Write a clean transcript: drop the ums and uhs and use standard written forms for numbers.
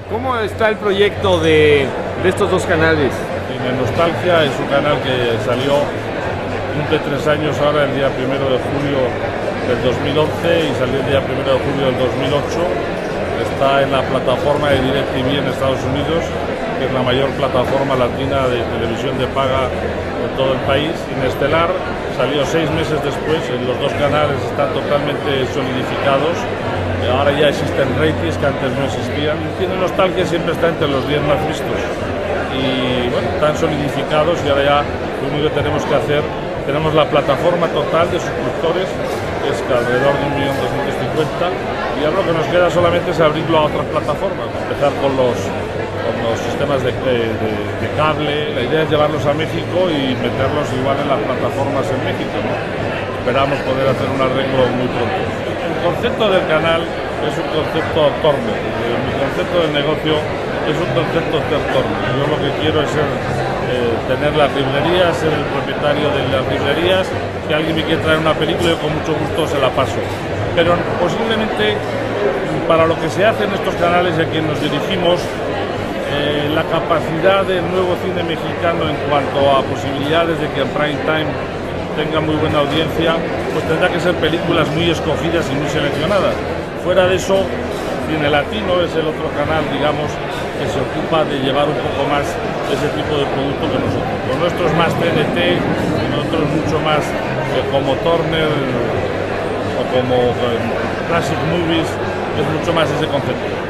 ¿Cómo está el proyecto de estos dos canales? Cine Nostalgia es un canal que salió, cumple 3 años ahora, el día 1 de julio del 2011 y salió el día 1 de julio del 2008. Está en la plataforma de DirecTV en Estados Unidos, que es la mayor plataforma latina de televisión de paga de todo el país. En Estelar salió 6 meses después, los dos canales están totalmente solidificados. Ahora ya existen ratings que antes no existían. Cine Nostalgia siempre está entre los 10 más vistos. Y bueno, están solidificados y ahora ya lo único que tenemos que hacer, tenemos la plataforma total de suscriptores, que es alrededor de 1.250.000, y ahora lo que nos queda solamente es abrirlo a otras plataformas, empezar con los sistemas de cable. La idea es llevarlos a México y meterlos igual en las plataformas en México, ¿no? Esperamos poder hacer un arreglo muy pronto. El concepto del canal es un concepto Turner. Mi concepto del negocio es un concepto Turner. Yo lo que quiero es tener las librerías, ser el propietario de las librerías. Si alguien me quiere traer una película, yo con mucho gusto se la paso. Pero posiblemente para lo que se hace en estos canales y a quien nos dirigimos, la capacidad del nuevo cine mexicano en cuanto a posibilidades de que en prime time tenga muy buena audiencia, pues tendrá que ser películas muy escogidas y muy seleccionadas. Fuera de eso, Cine Latino es el otro canal, digamos, que se ocupa de llevar un poco más ese tipo de producto que nosotros. Lo nuestro es más TNT, nosotros mucho más como Turner o como Classic Movies, es mucho más ese concepto.